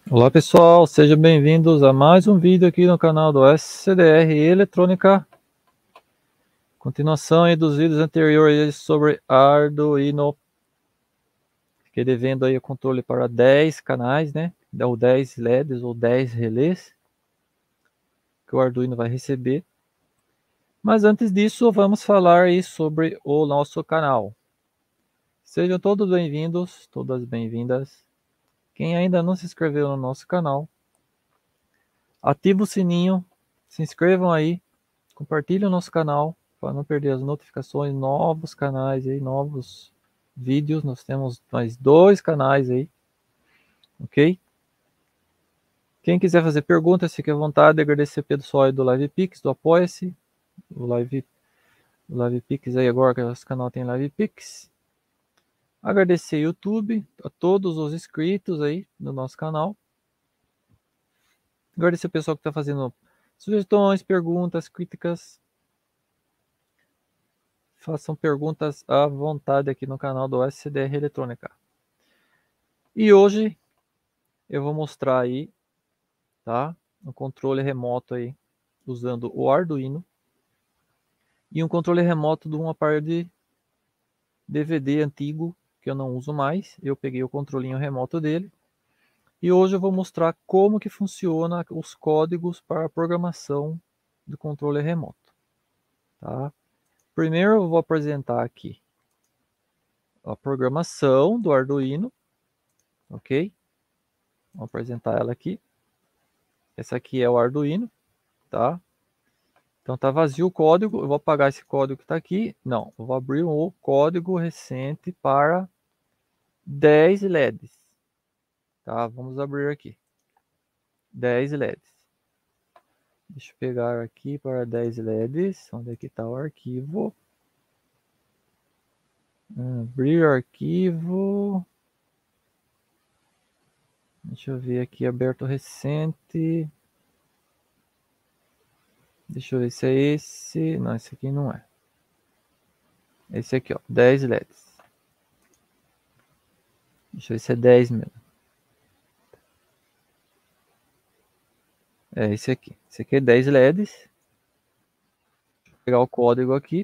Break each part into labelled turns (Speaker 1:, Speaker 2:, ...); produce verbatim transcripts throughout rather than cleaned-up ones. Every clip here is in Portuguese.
Speaker 1: Olá pessoal, sejam bem-vindos a mais um vídeo aqui no canal do S C D R Eletrônica. Continuação aí dos vídeos anteriores sobre Arduino. Fiquei devendo aí o controle para dez canais, né? Ou dez L E Ds ou dez relés que o Arduino vai receber. Mas antes disso, vamos falar aí sobre o nosso canal. Sejam todos bem-vindos, todas bem-vindas. Quem ainda não se inscreveu no nosso canal, ativa o sininho, se inscrevam aí, compartilhem o nosso canal para não perder as notificações, novos canais aí, novos vídeos. Nós temos mais dois canais aí, ok? Quem quiser fazer perguntas, fique à vontade. Agradecer pelo pessoal do LivePix, do Apoia-se, o Live, o LivePix aí agora que esse canal tem LivePix. Agradecer ao YouTube, a todos os inscritos aí no nosso canal. Agradecer o pessoal que está fazendo sugestões, perguntas, críticas. Façam perguntas à vontade aqui no canal do S C D R Eletrônica. E hoje eu vou mostrar aí, tá? Um controle remoto aí, usando o Arduino. E um controle remoto de um aparelho de D V D antigo, que eu não uso mais. Eu peguei o controlinho remoto dele. E hoje eu vou mostrar como que funciona os códigos para a programação do controle remoto, tá? Primeiro eu vou apresentar aqui a programação do Arduino, ok? Vou apresentar ela aqui. Essa aqui é o Arduino, tá? Então tá vazio o código. Eu vou apagar esse código que está aqui. Não, eu vou abrir o código recente para dez L E Ds. Tá? Vamos abrir aqui. dez L E Ds. Deixa eu pegar aqui para dez L E Ds. Onde é que está o arquivo? Abrir arquivo. Deixa eu ver aqui, aberto recente. Deixa eu ver se é esse. Não, esse aqui não é. Esse aqui, ó, dez L E Ds. Deixa eu ver se é dez mesmo. É esse aqui. Esse aqui é dez L E Ds. Vou pegar o código aqui.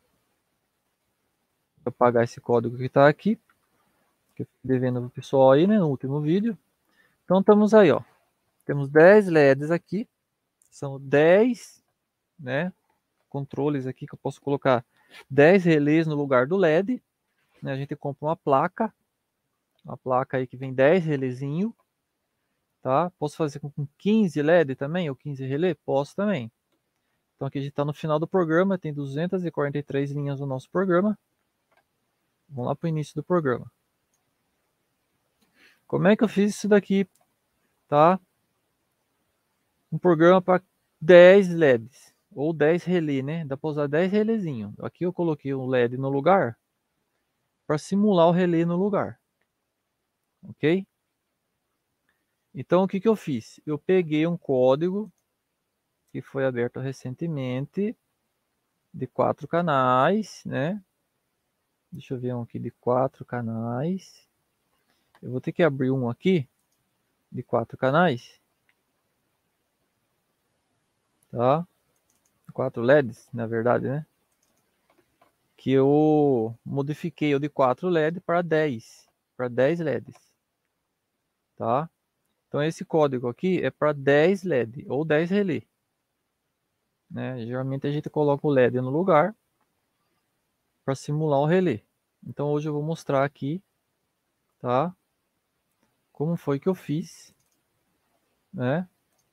Speaker 1: Vou apagar esse código que está aqui. Que eu fiquei devendo para o pessoal aí, né? No último vídeo. Então estamos aí, ó. Temos dez L E Ds aqui. São dez, né? Controles aqui que eu posso colocar dez relés no lugar do L E D. Né? A gente compra uma placa. Uma placa aí que vem dez relézinho. Tá? Posso fazer com quinze L E D também, ou quinze relé? Posso também. Então aqui a gente está no final do programa, tem duzentas e quarenta e três linhas no nosso programa. Vamos lá para o início do programa. Como é que eu fiz isso daqui? Tá? Um programa para dez L E Ds, ou dez relé, né? Dá para usar dez relézinho. Aqui eu coloquei um L E D no lugar, para simular o relé no lugar. Ok? Então o que, que eu fiz? Eu peguei um código que foi aberto recentemente, de quatro canais, né? Deixa eu ver um aqui de quatro canais. Eu vou ter que abrir um aqui de quatro canais, tá? Quatro L E Ds, na verdade, né? Que eu modifiquei o de quatro L E D para dez, para dez L E Ds, tá? Então esse código aqui é para dez L E D ou dez relé, né? Geralmente a gente coloca o L E D no lugar para simular o relé. Então hoje eu vou mostrar aqui, tá? Como foi que eu fiz, né?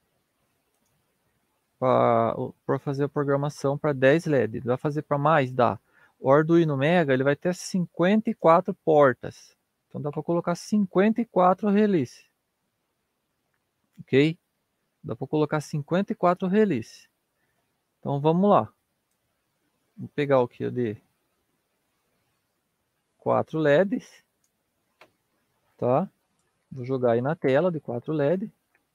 Speaker 1: Para fazer a programação para dez L E D. Vai fazer para mais? Dá. O Arduino Mega ele vai ter cinquenta e quatro portas. Então dá para colocar cinquenta e quatro relés. Ok? Dá para colocar cinquenta e quatro relés. Então vamos lá. Vou pegar o que eu dei. quatro L E Ds. Tá? Vou jogar aí na tela de quatro L E D.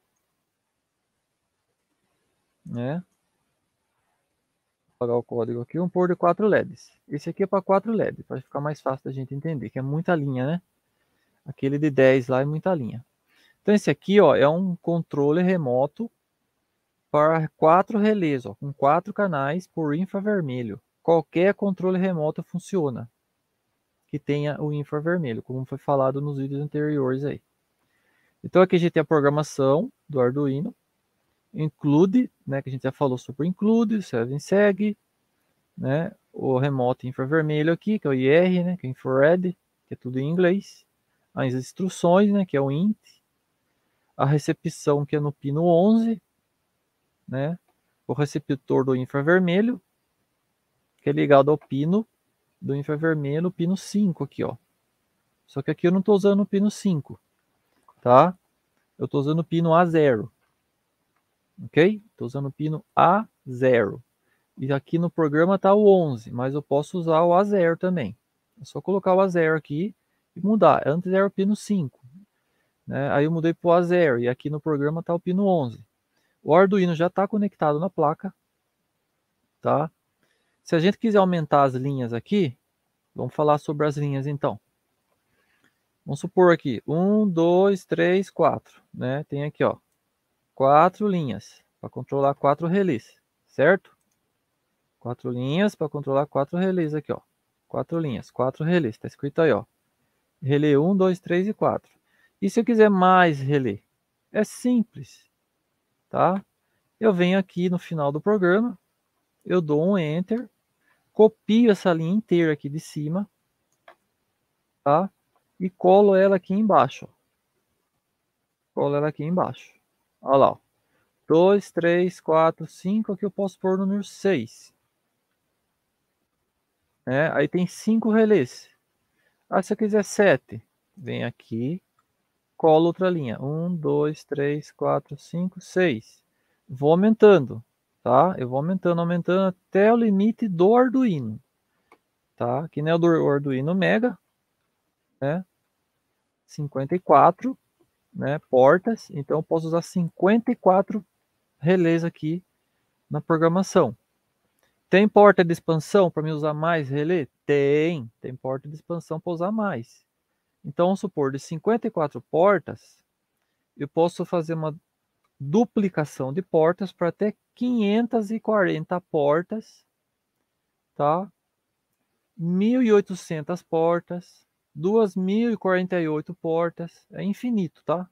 Speaker 1: Né? Vou apagar o código aqui. Vamos pôr de quatro L E Ds. Esse aqui é para quatro L E D, para ficar mais fácil da gente entender, que é muita linha, né? Aquele de dez lá é muita linha. Então esse aqui, ó, é um controle remoto para quatro relés, ó, com quatro canais por infravermelho. Qualquer controle remoto funciona que tenha o infravermelho, como foi falado nos vídeos anteriores aí. Então aqui a gente tem a programação do Arduino, include, né, que a gente já falou sobre include, seven seg, né, o remoto infravermelho aqui, que é o I R, né, que é infrared, que é tudo em inglês, as instruções, né, que é o int, a recepção, que é no pino onze, né, o receptor do infravermelho, que é ligado ao pino do infravermelho, o pino cinco aqui, ó. Só que aqui eu não estou usando o pino cinco, tá? Eu estou usando o pino A zero, ok? Estou usando o pino A zero. E aqui no programa está o onze, mas eu posso usar o A zero também. É só colocar o A zero aqui e mudar. Antes era o pino cinco, né? Aí eu mudei para o A zero e aqui no programa está o pino onze. O Arduino já está conectado na placa, tá? Se a gente quiser aumentar as linhas aqui, vamos falar sobre as linhas então. Vamos supor aqui, um, dois, três, quatro, né? Tem aqui, ó, quatro linhas para controlar quatro relés, certo? Quatro linhas para controlar quatro relés aqui, ó. Quatro linhas, quatro relés, tá escrito aí, ó. Relé um, dois, três e quatro. E se eu quiser mais relé? É simples, tá? Eu venho aqui no final do programa, eu dou um Enter, copio essa linha inteira aqui de cima, tá? E colo ela aqui embaixo, ó. Colo ela aqui embaixo. Olha lá, ó. dois, três, quatro, cinco, aqui eu posso pôr o número seis. É, aí tem cinco relés. Ah, se eu quiser sete, vem aqui, colo outra linha. um, dois, três, quatro, cinco, seis. Vou aumentando, tá? Eu vou aumentando, aumentando até o limite do Arduino, tá? Que nem o do Arduino Mega, né? cinquenta e quatro, né, portas. Então eu posso usar cinquenta e quatro relés aqui na programação. Tem porta de expansão para me usar mais relé? Tem, tem porta de expansão para usar mais. Então, vamos supor, de cinquenta e quatro portas, eu posso fazer uma duplicação de portas para até quinhentas e quarenta portas, tá? mil e oitocentas portas, duas mil e quarenta e oito portas, é infinito, tá?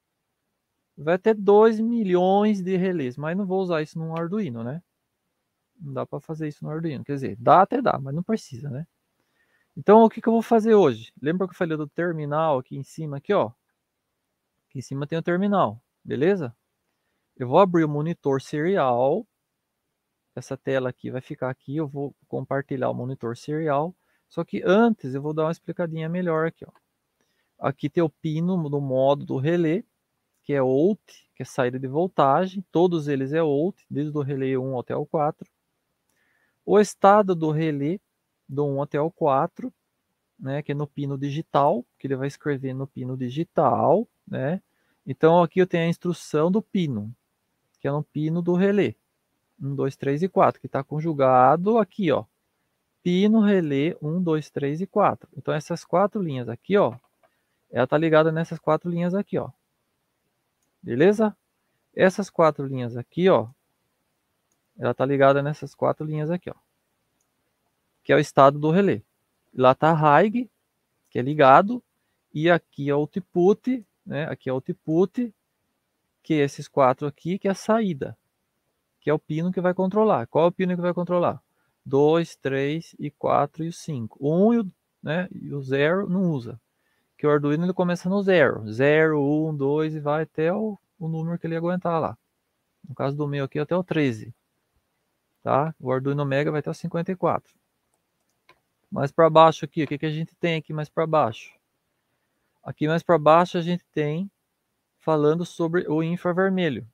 Speaker 1: Vai ter dois milhões de relés, mas não vou usar isso no Arduino, né? Não dá para fazer isso no Arduino, quer dizer, dá até dá, mas não precisa, né? Então, o que, que eu vou fazer hoje? Lembra que eu falei do terminal aqui em cima, aqui, ó? Aqui em cima tem o terminal, beleza? Eu vou abrir o monitor serial. Essa tela aqui vai ficar aqui, eu vou compartilhar o monitor serial. Só que antes eu vou dar uma explicadinha melhor aqui, ó. Aqui tem o pino do modo do relé, que é out, que é saída de voltagem. Todos eles é out, desde o relé um até o quatro. O estado do relé, do um até o quatro, né, que é no pino digital, que ele vai escrever no pino digital, né? Então aqui eu tenho a instrução do pino, que é no pino do relé. um, dois, três e quatro, que está conjugado aqui, ó. Pino, relé, um, dois, três e quatro. Então essas quatro linhas aqui, ó, ela tá ligada nessas quatro linhas aqui, ó. Beleza? Essas quatro linhas aqui, ó, ela tá ligada nessas quatro linhas aqui, ó, que é o estado do relé. Lá tá high, que é ligado, e aqui é o output, né? Aqui é o output, que é esses quatro aqui, que é a saída, que é o pino que vai controlar. Qual é o pino que vai controlar? dois, três e quatro e o cinco. O um e o, né, e o zero não usa. Que o Arduino ele começa no zero. zero, um, dois e vai até o, o número que ele aguentar lá. No caso do meu aqui, até o treze. Tá? O Arduino Mega vai até o cinquenta e quatro. Mais para baixo aqui, o que, que a gente tem aqui mais para baixo? Aqui mais para baixo a gente tem falando sobre o infravermelho,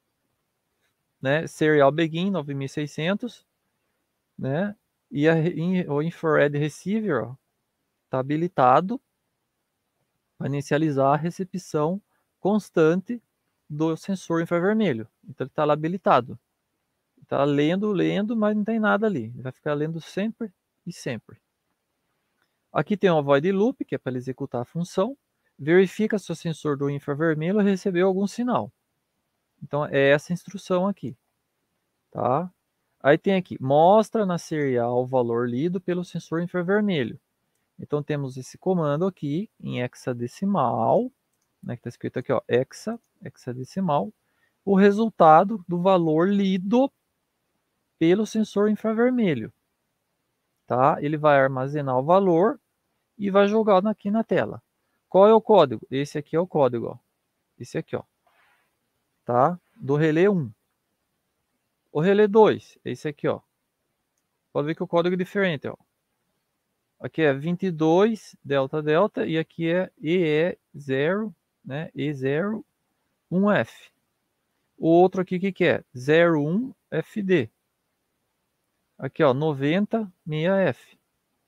Speaker 1: né? Serial Begin nove mil e seiscentos, né? E a, o Infrared Receiver está habilitado para inicializar a recepção constante do sensor infravermelho. Então ele está lá habilitado. Está lendo, lendo, mas não tem nada ali. Ele vai ficar lendo sempre e sempre. Aqui tem o void loop, que é para ele executar a função. verifica se o sensor do infravermelho recebeu algum sinal. Então, é essa instrução aqui, tá? Aí tem aqui, mostra na serial o valor lido pelo sensor infravermelho. Então, temos esse comando aqui em hexadecimal, né, que está escrito aqui, ó, hexa, hexadecimal, o resultado do valor lido pelo sensor infravermelho, tá? Ele vai armazenar o valor e vai jogar aqui na tela. Qual é o código? Esse aqui é o código, ó. Esse aqui, ó, tá? Do relé um. O relé dois, esse aqui, ó. Pode ver que o código é diferente, ó. Aqui é vinte e dois delta delta e aqui é E E zero, né? E zero um F. O outro aqui, o que, que é? zero um F D. Aqui, ó, noventa seis F.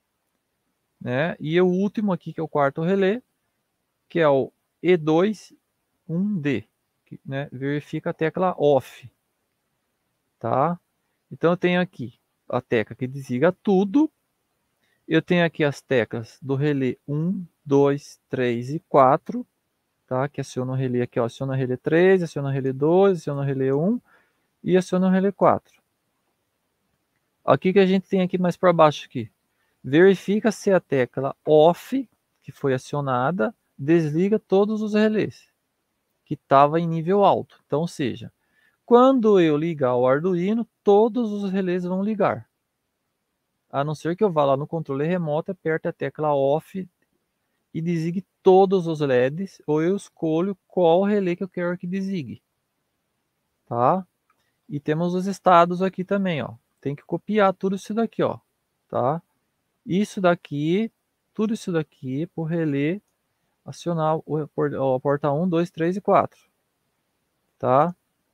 Speaker 1: Né? E o último aqui, que é o quarto relé, que é o E dois um D. Que, né? Verifica a tecla OFF. Tá? Então, eu tenho aqui a tecla que desliga tudo. Eu tenho aqui as teclas do relé um, dois, três e quatro. Tá? Que aciona o relé aqui, ó. Aciona o relé três, aciona o relé dois, aciona o relé um e aciona o relé quatro. Aqui que a gente tem aqui mais para baixo aqui. Verifica se a tecla OFF, que foi acionada, desliga todos os relés, que estava em nível alto. Então, ou seja, quando eu ligar o Arduino, todos os relés vão ligar. A não ser que eu vá lá no controle remoto, aperte a tecla OFF e desligue todos os L E Ds, ou eu escolho qual relé que eu quero que desligue. Tá? E temos os estados aqui também, ó. Tem que copiar tudo isso daqui, ó. Tá? Isso daqui, tudo isso daqui por relé acionar o, o porta um, dois, três e quatro. Tá?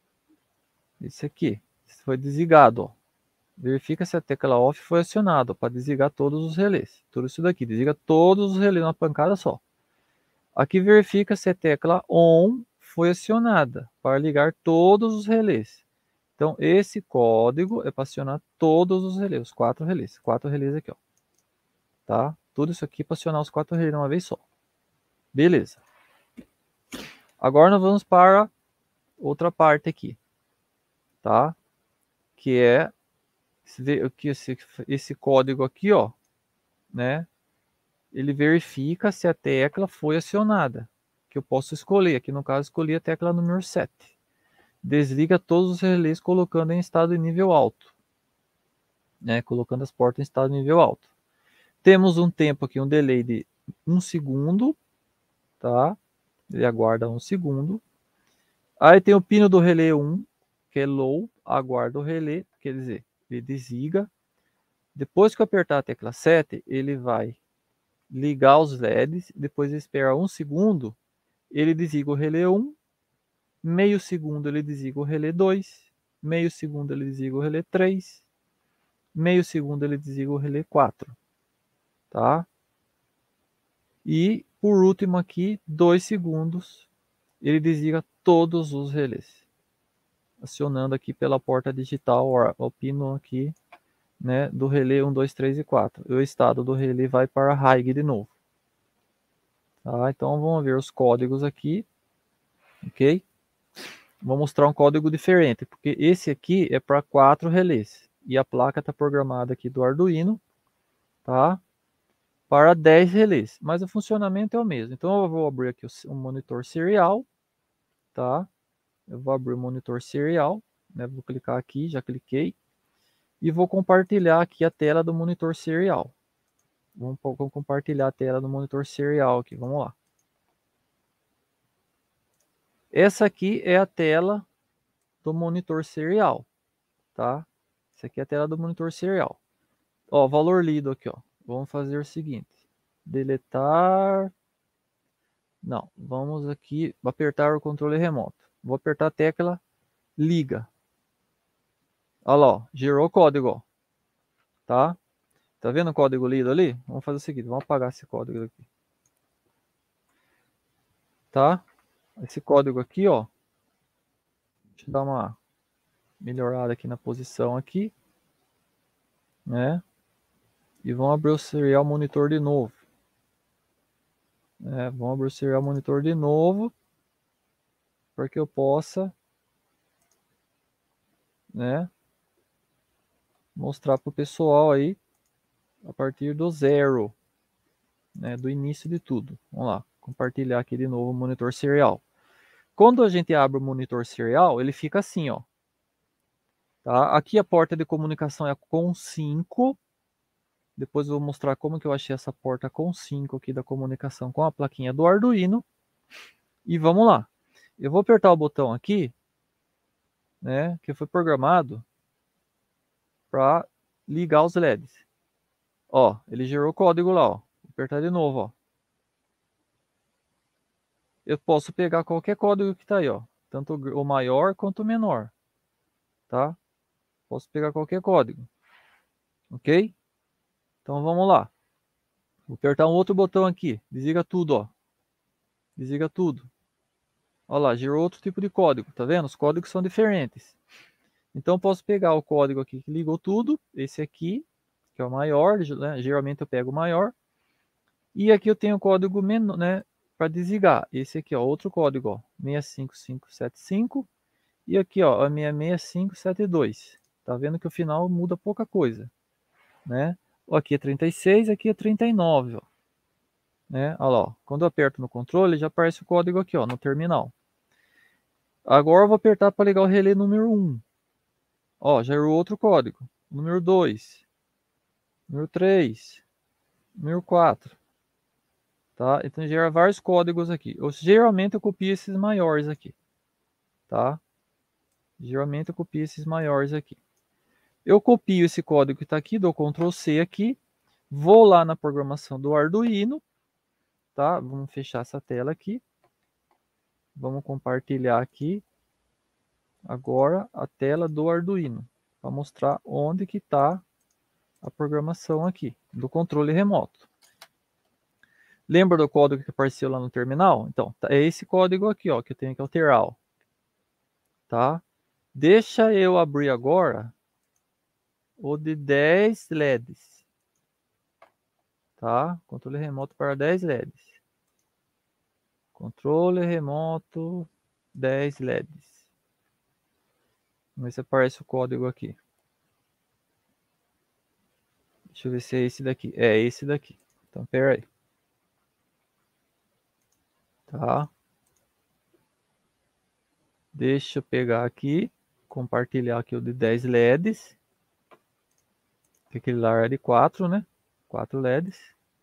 Speaker 1: Esse aqui. Esse foi desligado, ó. Verifica se a tecla OFF foi acionada para desligar todos os relés. Tudo isso daqui. Desliga todos os relés numa pancada só. Aqui verifica se a tecla ON foi acionada para ligar todos os relés. Então, esse código é para acionar todos os relés, os quatro relés. Quatro relés aqui, ó. Tá? Tudo isso aqui para acionar os quatro relés de uma vez só. Beleza. Agora nós vamos para outra parte aqui, tá? Que é que esse, esse código aqui, ó, né? Ele verifica se a tecla foi acionada, que eu posso escolher. Aqui no caso escolhi a tecla número sete. Desliga todos os relés colocando em estado de nível alto, né? Colocando as portas em estado de nível alto. Temos um tempo aqui, um delay de um segundo, tá? Ele aguarda um segundo. Aí tem o pino do relé um, que é low, aguarda o relé, quer dizer, ele desliga. Depois que eu apertar a tecla sete, ele vai ligar os L E Ds, depois de esperar um segundo, ele desliga o relé um, meio segundo ele desliga o relé dois, meio segundo ele desliga o relé três, meio segundo ele desliga o relé quatro, tá? E por último aqui, dois segundos, ele desliga todos os relés, acionando aqui pela porta digital o pino aqui, né, do relé um, dois, três e quatro. O estado do relé vai para high de novo. Tá? Então vamos ver os códigos aqui, ok? Vou mostrar um código diferente, porque esse aqui é para quatro relés e a placa está programada aqui do Arduino, tá? Para dez relés, mas o funcionamento é o mesmo. Então eu vou abrir aqui o monitor serial, tá? Eu vou abrir o monitor serial, né? Vou clicar aqui, já cliquei, e vou compartilhar aqui a tela do monitor serial. Vamos, vamos compartilhar a tela do monitor serial aqui, vamos lá. Essa aqui é a tela do monitor serial, tá? Essa aqui é a tela do monitor serial. Ó, valor lido aqui, ó. Vamos fazer o seguinte: deletar. Não, vamos aqui apertar o controle remoto. Vou apertar a tecla liga. Olha lá, ó, gerou o código, ó. Tá? Tá vendo o código lido ali? Vamos fazer o seguinte, vamos apagar esse código aqui. Tá? Esse código aqui, ó. Deixa eu dar uma melhorada aqui na posição aqui, né? E vamos abrir o serial monitor de novo. É, vamos abrir o Serial Monitor de novo, para que eu possa, né, mostrar para o pessoal aí, a partir do zero, né, do início de tudo. Vamos lá, compartilhar aqui de novo o monitor serial. Quando a gente abre o monitor serial, ele fica assim, ó. Tá? Aqui a porta de comunicação é com cinco. Depois eu vou mostrar como que eu achei essa porta com cinco aqui da comunicação com a plaquinha do Arduino. E vamos lá. Eu vou apertar o botão aqui, né, que foi programado para ligar os L E Ds. Ó, ele gerou o código lá, ó. Vou apertar de novo, ó. Eu posso pegar qualquer código que está aí, ó. Tanto o maior quanto o menor, tá? Posso pegar qualquer código, ok? Então vamos lá. Vou apertar um outro botão aqui. Desliga tudo, ó. Desliga tudo. Olha lá, gerou outro tipo de código, tá vendo? Os códigos são diferentes. Então posso pegar o código aqui que ligou tudo, esse aqui, que é o maior, né? Geralmente eu pego o maior. E aqui eu tenho o código menor, né, para desligar. Esse aqui, ó, outro código, ó, seis cinco cinco sete cinco. E aqui, ó, a seis seis cinco sete dois. Tá vendo que o final muda pouca coisa, né? Aqui é trinta e seis, aqui é trinta e nove, ó. Né? Olha lá, ó. Quando eu aperto no controle, já aparece o código aqui, ó, no terminal. Agora eu vou apertar para ligar o relé número um. Ó, já gerou outro código. Número dois. Número três. Número quatro. Tá? Então gera vários códigos aqui. Eu, geralmente eu copio esses maiores aqui. Tá? Geralmente eu copio esses maiores aqui. Eu copio esse código que está aqui, dou control C aqui. Vou lá na programação do Arduino. Tá? Vamos fechar essa tela aqui. Vamos compartilhar aqui agora a tela do Arduino, para mostrar onde que está a programação aqui, do controle remoto. Lembra do código que apareceu lá no terminal? Então, é esse código aqui, ó, que eu tenho que alterar, ó. Tá? Deixa eu abrir agora o de dez L E Ds. Tá? Controle remoto para dez L E Ds. Controle remoto dez L E Ds. Vamos ver se aparece o código aqui. Deixa eu ver se é esse daqui. É esse daqui. Então, pera aí. Tá? Deixa eu pegar aqui, compartilhar aqui o de dez L E Ds. Que aquele lá é de quatro, né? quatro L E Ds.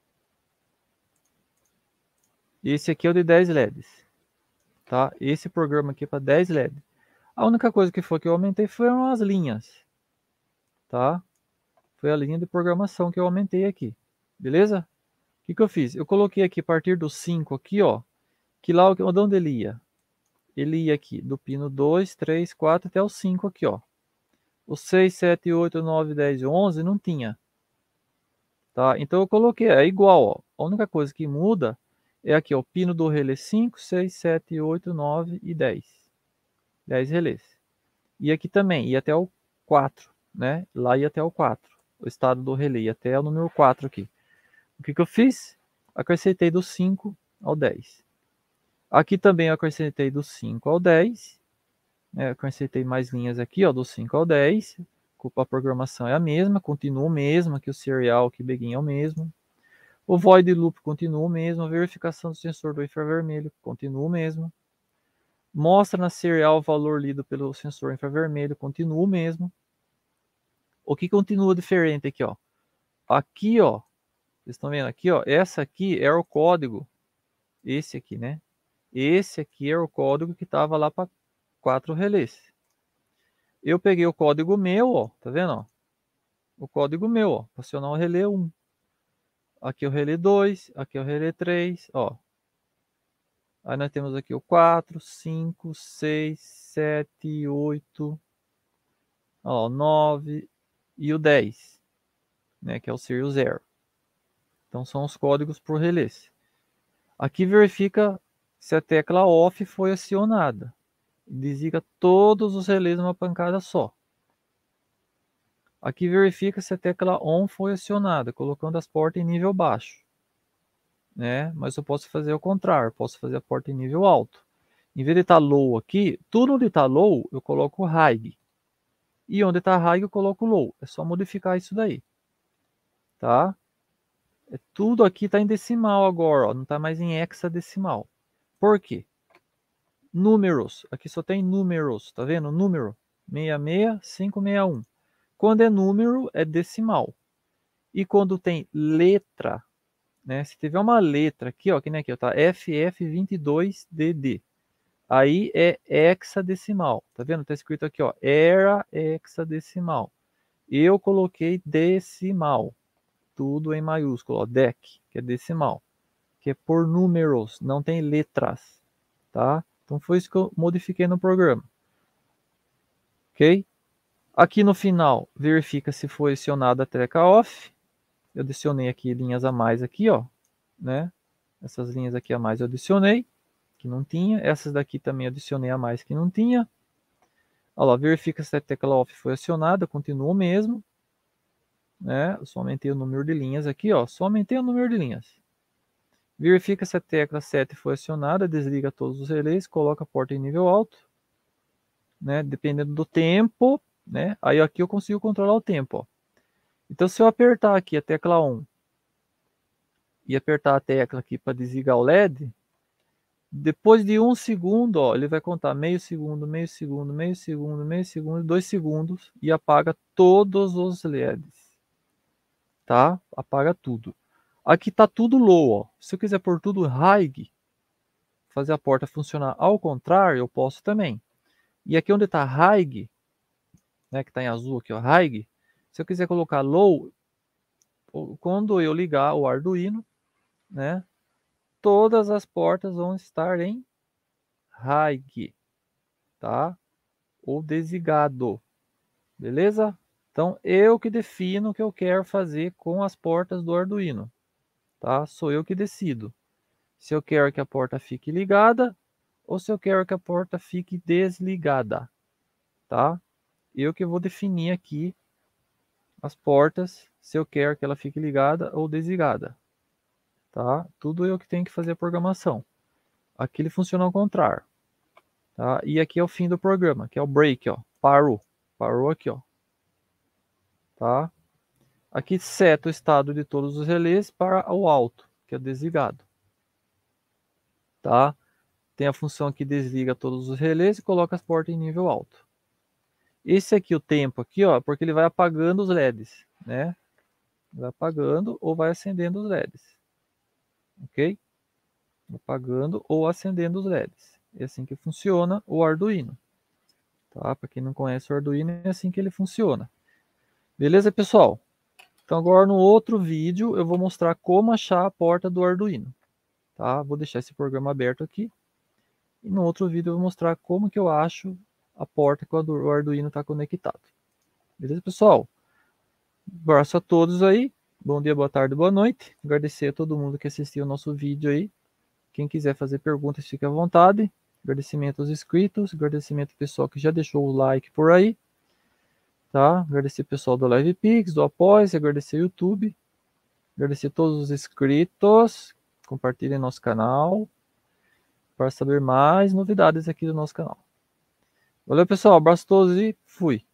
Speaker 1: Esse aqui é o de dez L E Ds. Tá? Esse programa aqui é para dez L E Ds. A única coisa que foi que eu aumentei foram as linhas. Tá? Foi a linha de programação que eu aumentei aqui. Beleza? O que, que eu fiz? Eu coloquei aqui a partir do cinco aqui, ó. Que lá, onde ele ia? Ele ia aqui do pino dois, três, quatro até o cinco aqui, ó. O seis, sete, oito, nove, dez e onze não tinha. Tá? Então eu coloquei, é igual, ó. A única coisa que muda é aqui, ó, o pino do relé cinco, seis, sete, oito, nove e dez. dez relés. E aqui também, ia até o quatro, né? Lá ia até o quatro. O estado do relé ia até o número quatro aqui. O que, que eu fiz? Acrescentei do cinco ao dez. Aqui também eu acrescentei do cinco ao dez. Né? Acrescentei mais linhas aqui, ó, do cinco ao dez. A programação é a mesma, continua o mesmo. Aqui o serial, aqui begin é o mesmo. O void loop continua o mesmo. A verificação do sensor do infravermelho continua o mesmo. Mostra na serial o valor lido pelo sensor infravermelho, continua o mesmo. O que continua diferente aqui, ó? Aqui, ó, vocês estão vendo aqui, ó, essa aqui é o código, esse aqui, né? Esse aqui é o código que estava lá para quatro relés. Eu peguei o código meu, ó, tá vendo, ó? O código meu, ó, para acionar o relé um. Aqui é o relé dois, aqui é o relé três, ó. Aí nós temos aqui o quatro, cinco, seis, sete, oito, ó, nove e o dez, né, que é o serial zero. Então são os códigos por relés. Aqui verifica se a tecla off foi acionada. Desliga todos os relés numa pancada só. Aqui verifica se a tecla on foi acionada, colocando as portas em nível baixo. né? Mas eu posso fazer ao contrário, posso fazer a porta em nível alto. Em vez de estar low aqui, tudo onde está low, eu coloco high. E onde está high, eu coloco low. É só modificar isso daí, tá? É, tudo aqui está em decimal agora, ó, não está mais em hexadecimal. Por quê? Números, aqui só tem números, tá vendo? Número, seis seis cinco seis um. Quando é número, é decimal. E quando tem letra, né? Se tiver uma letra aqui, ó, que nem aqui, ó, tá? F F vinte e dois D D. Aí é hexadecimal, tá vendo? Tá escrito aqui, ó, era hexadecimal. Eu coloquei decimal, tudo em maiúsculo, ó, dec, que é decimal, que é por números, não tem letras, tá? Então foi isso que eu modifiquei no programa. Ok? Aqui no final, verifica se foi acionada a tecla off. Eu adicionei aqui linhas a mais aqui, ó, né? Essas linhas aqui a mais eu adicionei, que não tinha. Essas daqui também adicionei a mais que não tinha. Olha lá, verifica se a tecla off foi acionada, continua o mesmo, né? Eu só aumentei o número de linhas aqui, ó, só aumentei o número de linhas. Verifica se a tecla sete foi acionada, desliga todos os relés, coloca a porta em nível alto, né? Dependendo do tempo, né? Aí aqui eu consigo controlar o tempo, ó. Então se eu apertar aqui a tecla um e apertar a tecla aqui para desligar o L E D, depois de um segundo, ó, ele vai contar meio segundo, meio segundo, meio segundo, meio segundo, dois segundos e apaga todos os L E Ds, tá? Apaga tudo. Aqui tá tudo low, ó. Se eu quiser pôr tudo high, fazer a porta funcionar ao contrário, eu posso também. E aqui onde tá high, né, que tá em azul aqui, ó, high, se eu quiser colocar low, quando eu ligar o Arduino, né, todas as portas vão estar em high, tá? Ou desligado, beleza? Então eu que defino o que eu quero fazer com as portas do Arduino, tá? Sou eu que decido se eu quero que a porta fique ligada ou se eu quero que a porta fique desligada, tá? Eu que vou definir aqui as portas, se eu quero que ela fique ligada ou desligada, tá? Tudo eu que tenho que fazer a programação. Aqui ele funciona ao contrário, tá? E aqui é o fim do programa, que é o break, ó. Parou, parou aqui, ó, tá? Aqui seta o estado de todos os relés para o alto, que é desligado, tá? Tem a função que desliga todos os relés e coloca as portas em nível alto. Esse aqui, o tempo aqui, ó, porque ele vai apagando os L E Ds, né? Vai apagando ou vai acendendo os L E Ds, ok? Apagando ou acendendo os L E Ds. É assim que funciona o Arduino, tá? Para quem não conhece o Arduino, é assim que ele funciona. Beleza, pessoal? Então agora no outro vídeo eu vou mostrar como achar a porta do Arduino, tá? Vou deixar esse programa aberto aqui. E no outro vídeo eu vou mostrar como que eu acho a porta que o Arduino está conectado. Beleza, pessoal? Um abraço a todos aí. Bom dia, boa tarde, boa noite. Agradecer a todo mundo que assistiu o nosso vídeo aí. Quem quiser fazer perguntas, fique à vontade. Agradecimento aos inscritos. Agradecimento ao pessoal que já deixou o like por aí. Tá? Agradecer o pessoal do LivePix, do Apoia, agradecer o YouTube. Agradecer a todos os inscritos. Compartilhem nosso canal para saber mais novidades aqui do nosso canal. Valeu, pessoal. Abraço a todos e fui.